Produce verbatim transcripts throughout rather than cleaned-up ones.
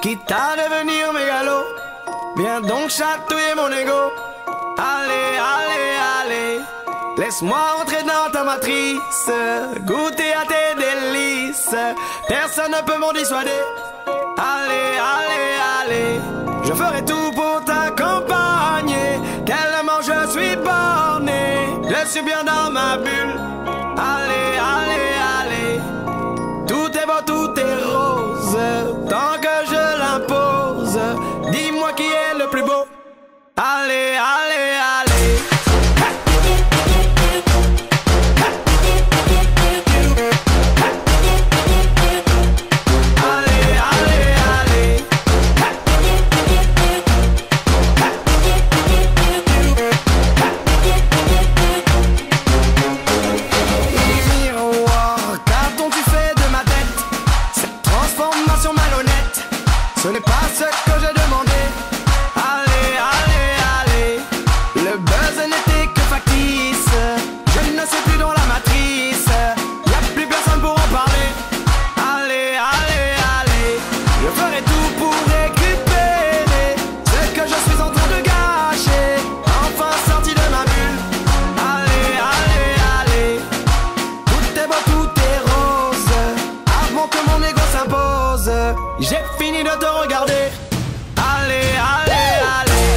quitte à devenir mégalo. Viens donc chatouiller mon ego. Allez, allez, allez, laisse-moi entrer dans ta matrice, goûter à tes délices. Personne ne peut m'en dissuader. Allez, allez, allez, je ferai tout pour t'accompagner. Tellement je suis borné, je suis bien dans ma bulle. Allez, allez, allez, tout est beau, tout est rose, tant que je l'impose. Dis-moi qui est le plus beau. Allez, allez, allez. Ce n'est pas ce que j'ai demandé. Allez, allez, allez, le buzz n'était que factice. Je ne suis plus dans la matrice, y'a plus personne pour en parler. Allez, allez, allez, je ferai tout pour récupérer ce que je suis en train de gâcher. Enfin sorti de ma bulle. Allez, allez, allez, tout est beau, tout est rose, avant que mon ego s'impose. J'ai fini de te regarder. Allez, allez, allez.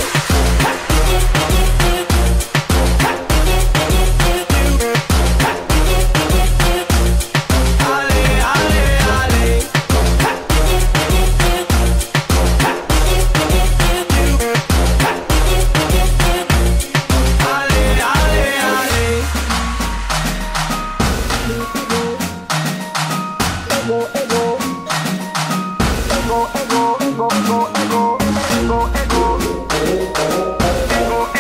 Allez, allez, allez. Allez, allez, allez. Ego, ego. Ego, ego, ego, ego, ego, ego, ego, ego,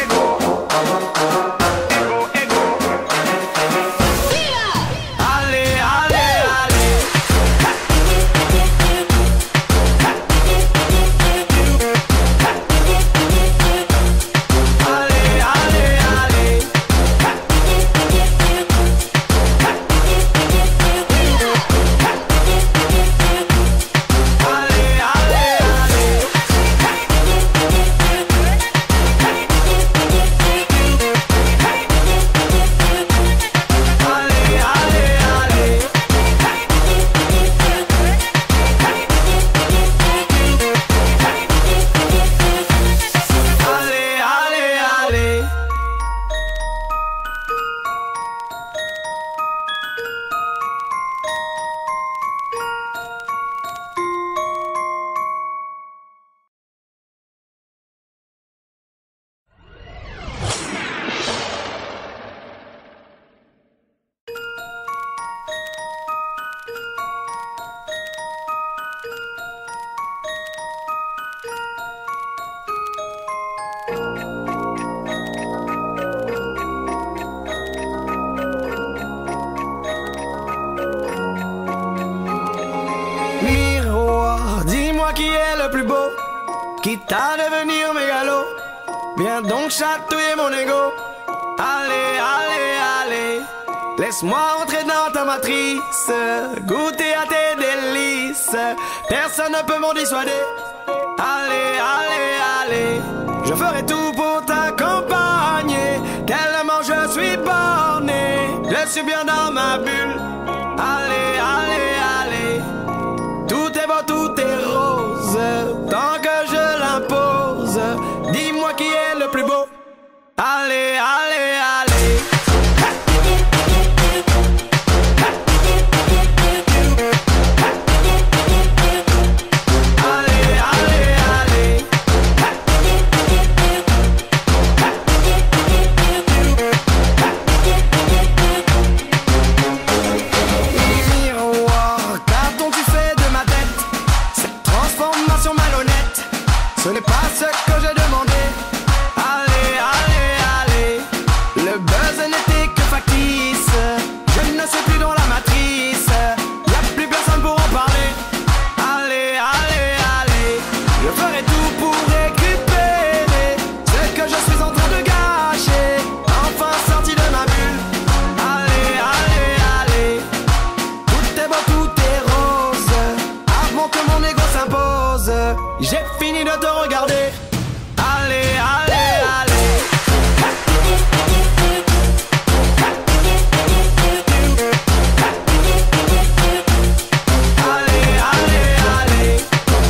ego, ego. Allez, allez, allez. Allez, allez, allez. Miroir, dis-moi qui est le plus beau, quitte à devenir mégalo. Viens donc chatouiller mon ego. Allez, allez, allez, laisse-moi entrer dans ta matrice, goûter à tes délices. Personne ne peut m'en dissuader. Allez, allez, allez, je ferai tout pour t'accompagner. Tellement je suis borné, je suis bien dans ma bulle. Allez, allez, allez, tout est beau, tout est rose, tant que je l'impose. Dis-moi qui est le plus beau. Allez, allez, allez. Ce n'est pas ce que j'ai demandé. Allez, j'ai fini de te regarder. Allez, allez, allez. Allez, allez, allez.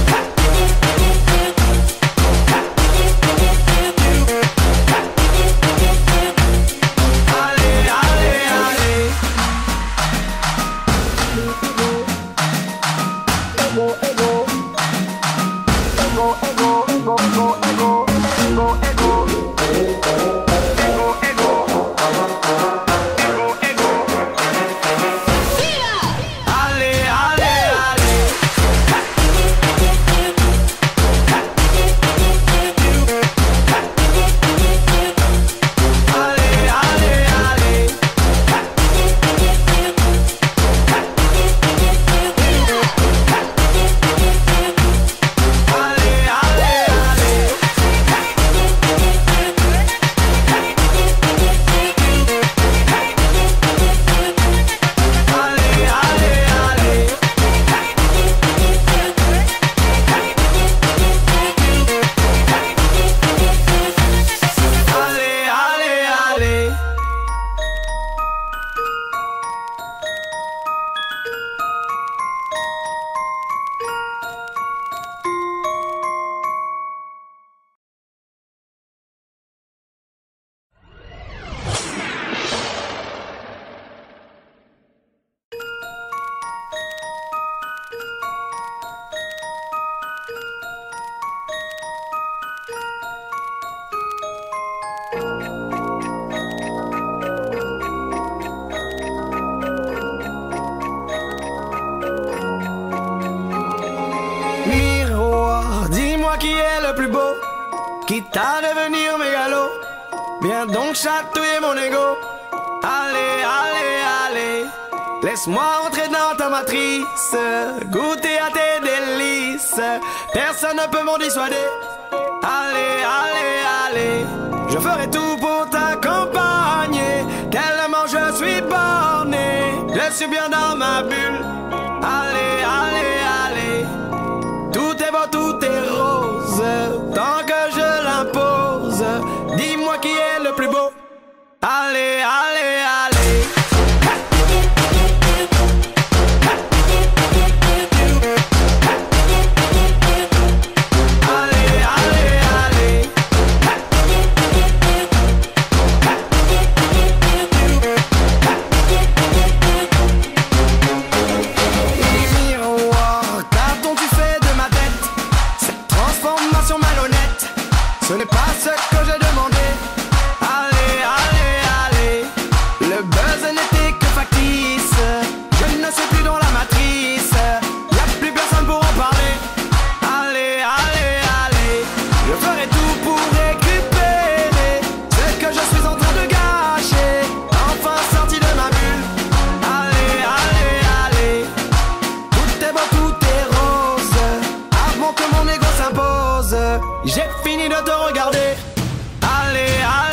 Allez, allez, allez. Ego, ego. Ego, ego, ego, ego, ego, ego, ego. Ego, ego. Ego, ego. Allez, allez, allez. Allez, allez, allez. Allez, allez, allez. Allez, allez, allez. Allez, allez, allez. Miroir, dis-moi qui est le plus beau, quitte à devenir mégalo. Viens donc chatouiller mon ego. Allez, allez, allez. Laisse-moi entrer dans ta matrice, goûter à tes délices. Personne ne peut m'en dissuader. Allez, allez, allez. Je ferai tout pour t'accompagner, tellement je suis borné. Je suis bien dans ma bulle. Allez, allez, allez. Tout est beau, tout est rose, tant que je l'impose. Dis-moi qui est le plus beau. Allez, allez, allez. Allez, allez, allez. Miroir, qu'as-tu fait de ma tête? Cette transformation malhonnête, ce n'est pas ce que j'ai demandé. Allez, allez, allez. Le buzz n'était que factice. Je ne suis plus dans la matrice. Y'a plus personne pour en parler. Allez, allez, allez. Je ferai tout pour récupérer ce que je suis en train de gâcher. Enfin sorti de ma bulle. Allez, allez, allez. Tout est beau, tout est rose, avant que mon ego s'impose. J'ai fini de te regarder. Allez, allez.